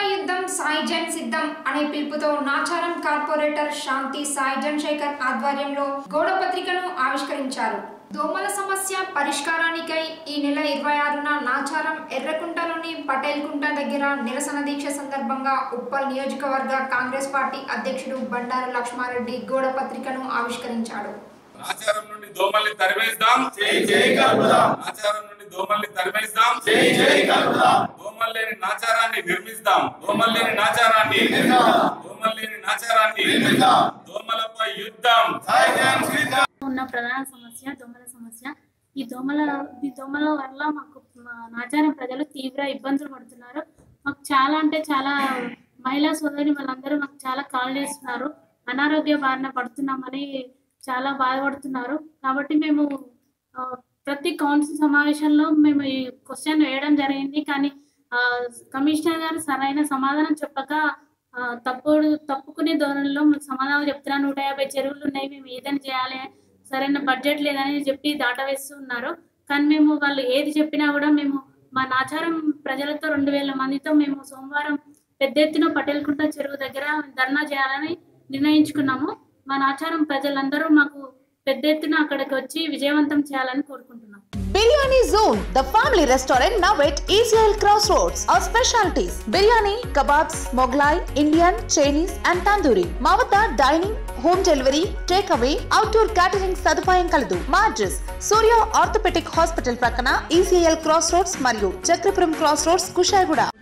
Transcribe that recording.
దోమలపై యుద్ధం సాయిజన్ సిద్ధం అనే పిలుపుతో నాచారం కార్పొరేటర్ శాంతి సాయిజన్ శేఖర్ ఆధ్వర్యంలో గోడ పత్రికను ఆవిష్కరించారు. దోమల సమస్య పరిష్కారానికై ఈ నెల 26న నాచారం ఎర్రకుంటలోని పటేల్ కుంట దగ్గర నిరసన దీక్ష సందర్భంగా ఉప్పల్ నియోజకవర్గ కాంగ్రెస్ పార్టీ అధ్యక్షుడు బండారు లక్ష్మారెడ్డి గోడ పత్రికను ఆవిష్కరించాడు. నాచారం నుండి దోమల్ని తరిమేద్దాం, జై జై కల్పదాం. నాచారం నుండి దోమల్ని తరిమేద్దాం, జై జై కల్పదాం. దోమల్ లేని నాచారాన్ని నిర్మిస్తాం, దోమల్ లేని నాచారాన్ని నిర్మిస్తాం, దోమల్ లేని నాచారాన్ని నిర్మిస్తాం. దోమలపై యుద్ధం సాయిజన్ సిద్ధం. ఉన్న ప్రధాన సమస్య దోమల సమస్య. ఈ దోమల వల్ల మాకు నాచారం ప్రజలు తీవ్ర ఇబ్బందులు పడుతున్నారు. మాకు చాలా అంటే చాలా మహిళా సోదరి వాళ్ళందరూ మాకు చాలా కాల్ చేస్తున్నారు. అనారోగ్య బారిన పడుతున్నామని చాలా బాధపడుతున్నారు. కాబట్టి మేము ప్రతి కౌన్సిల్ సమావేశంలో మేము ఈ క్వశ్చన్ వేయడం జరిగింది. కానీ కమిషనర్ గారు సరైన సమాధానం చెప్పక తప్పుకునే ధోరణిలో సమాధానం చెప్తున్నారు. 150 చెరువులు ఉన్నాయి, మేము ఏదైనా చేయాలి, సరైన బడ్జెట్ లేదని చెప్పి దాటవేస్తూ ఉన్నారు. కానీ మేము వాళ్ళు ఏది చెప్పినా కూడా మేము మా నాచారం ప్రజలతో 2000 మందితో మేము సోమవారం పెద్ద ఎత్తున పటేల్ కుంట చెరువు దగ్గర ధర్నా చేయాలని నిర్ణయించుకున్నాము. మా నాచారం ప్రజలందరూ మాకు పెద్ద ఎత్తున అక్కడికి వచ్చి విజయవంతం చేయాలని కోరుకుంటున్నాం. Biryani Zone, the family restaurant now at ECL Crossroads. Our specialties: biryani, kebabs, Mughlai, Indian, Chinese and Tandoori. మా వద్ద dining, home delivery, take away, outdoor catering సదుపాయం కలదు. మా అడ్రస్ సూర్య ఆర్థోపెటిక్ హాస్పిటల్ ప్రక్కన ECL Crossroads మరియు చక్రపురం Crossroads, కుషాయిగూడ.